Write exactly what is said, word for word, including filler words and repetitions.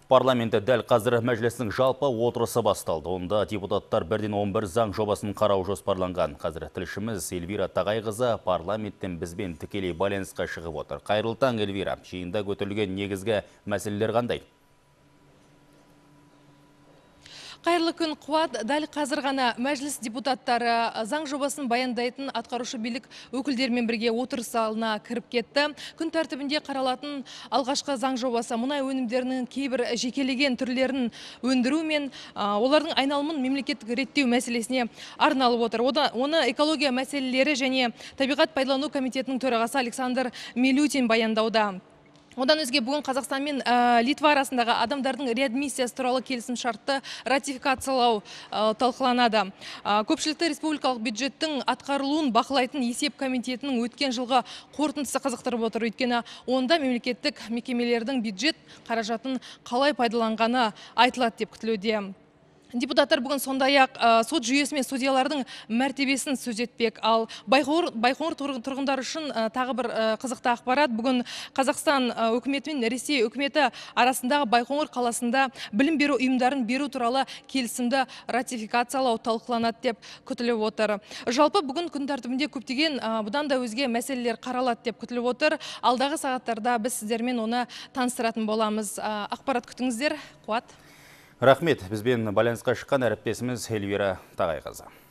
Парламенті дәл қазір мәжілістің жалпы отырысы басталды. Онда депутаттар бірден он бір заң жобасын қарау жоспарланған. Қазір тілшіміз Эльвира Тағайқызы парламенттен бізбен тікелей байланысқа шығып отыр. Қайырлы таң, Эльвира. Жиында көтерілген негізгі мәселелер қандай? Қайырлы күн, Қуат. Дәл қазір ғана мәжіліс депутаттары заң жобасын баяндайтын атқарушы билік өкілдерімен бірге отырыс залына кіріп кетті. Күн тәртібінде қаралатын алғашқы заң жобасы мұнай өнімдерінің кейбір жекелеген түрлерін өндіру мен олардың айналымын мемлекеттік реттеу мәселесіне арналып отыр. Оны экология мәселелері және табиғат пайдалану комитетінің төрағасы Александр Милютин баяндауда. Одан өзге бүгін Қазақстан мен Литва арасындағы адамдардың реадмиссиясы туралы келісім шартты ратификациялау талқыланады. Көпшілікті республикалық бюджеттің атқарылуын бақылайтын есеп комитетінің өткен жылғы қорытындысы қызықтырып отыр. Өйткені онда мемлекеттік мекемелердің бюджет қаражатын қалай пайдаланғаны айтылады деп күтілуде. Депутаттар бүгін сондай-ақ сот жүйесі мен судьялардың мәртебесін сөз етпек. Ал Байқоңыр тұрғындар үшін тағы бір қызықты ақпарат. Бүгін Қазақстан үкіметі мен Ресей үкіметі арасындағы Байқоңыр қаласында білім беру ұйымдарын беру туралы келісімді ратификациялау талқыланады деп күтіліп отыр. Жалпы бүгін күн тәртібінде көптеген бұдан да өзге мәселелер қаралады деп күтіліп отыр. Алдағы сағаттарда біз сіздермен оны таныстыратын боламыз. Ақпарат күтіңіздер. Қуат. Рахмет, бізбен байланысқа шыққан әріптесіміз Эльвира Тағайқызы.